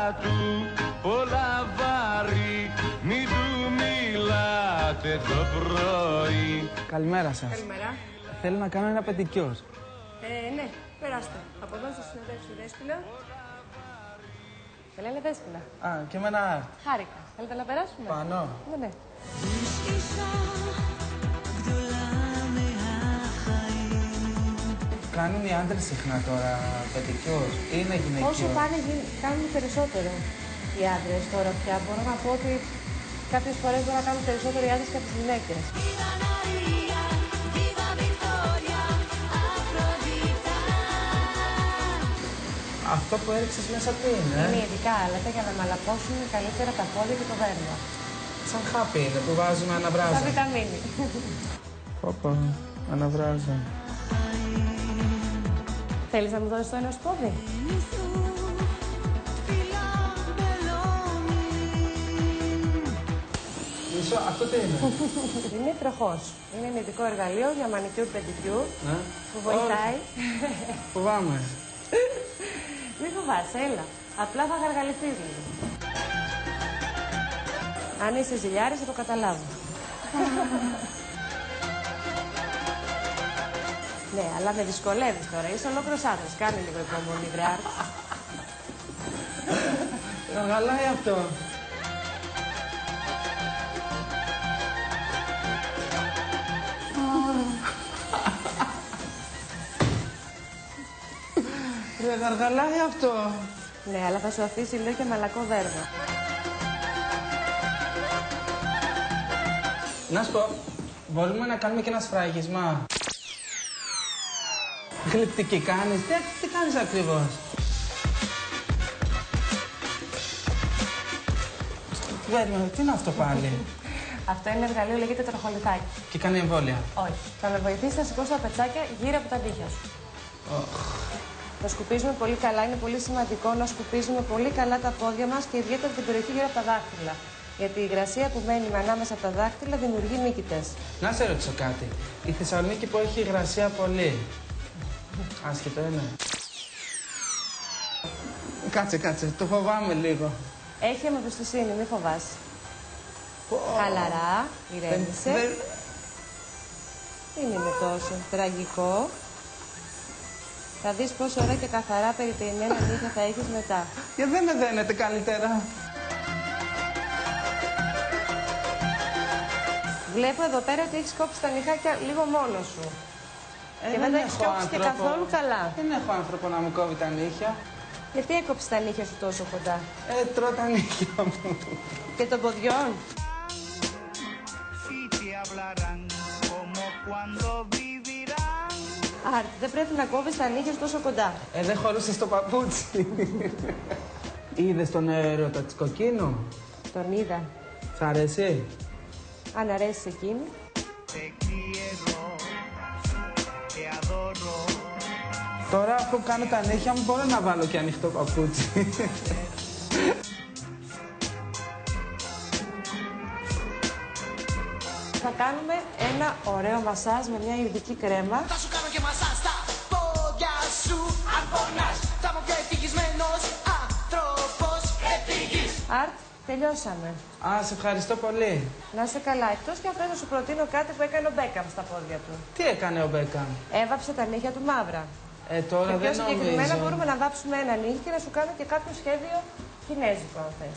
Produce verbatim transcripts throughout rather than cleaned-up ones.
του πολλά βάρη, μην του μιλάτε το πρωί. Καλημέρα σας. Καλημέρα. Θέλω να κάνω ένα πεντικιόρ. Ε, ναι, περάστε. Από εδώ σας συνοδεύσει η Δέσποινα. Με λένε Δέσποινα. Α, και με ένα art. Χάρηκα. Θέλετε να περάσουμε? Πάνω. Ναι, ναι. Κάνουν οι άντρες συχνά τώρα πεντικιόρ ή είναι γυναικείο? Όσο πάνε κάνουν περισσότερο οι άντρες τώρα πια. Μπορώ να πω ότι κάποιες φορές μπορούν να κάνουν περισσότερο οι άντρες και από τις γυναίκες. Αυτό που έριξες μέσα τι είναι? Είναι ειδικά άλατα για να μαλακώσουν καλύτερα τα πόδια και το δέρμα. Σαν χάπι είναι που βάζουμε αναβράζα. Σαν βιταμίνη. Όπα, αναβράζα. Θέλεις να μου δώσεις το ένα σου πόδι? Μισό, αυτό τι είναι? Είναι τροχός. Είναι ένα ειδικό εργαλείο για μανικιούρ πεντικιούρ Ναι. που βοηθάει. Φοβάμαι. Μην φοβάσαι, έλα. Απλά θα γαργαληθείς λίγο. Αν είσαι ζηλιάρης θα το καταλάβω. Ναι, αλλά με δυσκολεύεις τώρα. Είσαι ολόκληρος άντρας. Κάνε λίγο υπομονή, βρε Άρτ. Γαλάει αυτό. Ρε, γαργαλάει αυτό. Ναι, αλλά θα σου αφήσει λίγο και μαλακό δέρμα. Να σου πω, μπορούμε να κάνουμε και ένα σφράγισμα? Γλυπτική κάνεις, τι, τι κάνεις ακριβώς? Περίμενε, τι είναι αυτό πάλι? Αυτό είναι εργαλείο, λέγεται τροχολιθάκι. Και κάνει εμβόλια? Όχι. Θα με βοηθήσει να σηκώσω τα πετσάκια γύρω από τα νύχια σου. Oh. Να σκουπίζουμε πολύ καλά. Είναι πολύ σημαντικό να σκουπίζουμε πολύ καλά τα πόδια μας και ιδιαίτερα την περιοχή γύρω από τα δάχτυλα. Γιατί η υγρασία που μένει ανάμεσα από τα δάχτυλα δημιουργεί μύκητες. Να σε ρωτήσω κάτι. Η Θεσσαλονίκη που έχει υγρασία πολύ. Άσχετο είναι. Κάτσε, κάτσε. Το φοβάμαι λίγο. Έχει εμπιστοσύνη, μη φοβάσαι. Oh. Χαλαρά, ηρέμησε. Δεν... Δεν είναι τόσο τραγικό. Θα δεις πόσο ωραία και καθαρά περιποιημένα νύχια θα έχεις μετά. Γιατί δεν με δένετε καλύτερα? Βλέπω εδώ πέρα ότι έχεις κόψει τα νυχάκια λίγο μόνος σου. Ε, και δεν τα έχεις κόψει και καθόλου καλά. Δεν έχω άνθρωπο να μου κόβει τα νύχια. Γιατί έκοψες τα νύχια σου τόσο κοντά? Ε, τρώω τα νύχια μου. Και των ποδιών. Άρτ, δεν πρέπει να κόβεις τα νύχια σου τόσο κοντά. Ε, δεν χωρούσε στο παπούτσι. Είδες τον έρωτα της κοκκίνου? Τον είδα. Σ' αρέσει? Αν αρέσει εκείνη. Τώρα αφού κάνω τα νύχια μου μπορώ να βάλω και ανοιχτό παπούτσι. Θα κάνουμε ένα ωραίο μασάζ με μια ειδική κρέμα. Θα σου κάνω και μασάζ στα πόδια σου. Αν πονάς, θα είμαι πιο ευτυχισμένος άνθρωπος ευτυχής. Άρτ, τελειώσαμε. Α, σε ευχαριστώ πολύ. Να είσαι καλά. Εκτός και αν θες να σου προτείνω κάτι που έκανε ο Μπέκαμ στα πόδια του. Τι έκανε ο Μπέκαμ? Έβαψε τα νύχια του μαύρα. Ε, τώρα και πιο δεν συγκεκριμένα νομίζω. μπορούμε να βάψουμε ένα νύχι και να σου κάνω και κάποιο σχέδιο κινέζικο, αν θες.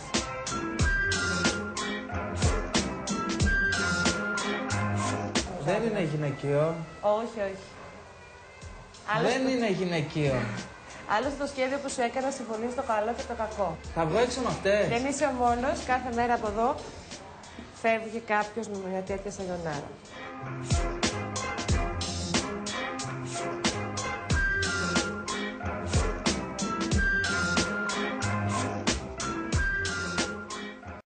Δεν είναι γυναικείο. Όχι, όχι. Άλλωστε, Δεν είναι γυναικείο. άλλωστε το σχέδιο που σου έκανα συμφωνεί στο καλό και το κακό. Θα βγω έξω με αυτές. Δεν είσαι ο μόνος. Κάθε μέρα από εδώ φεύγει κάποιος με μια τέτοια σαγιονάρα.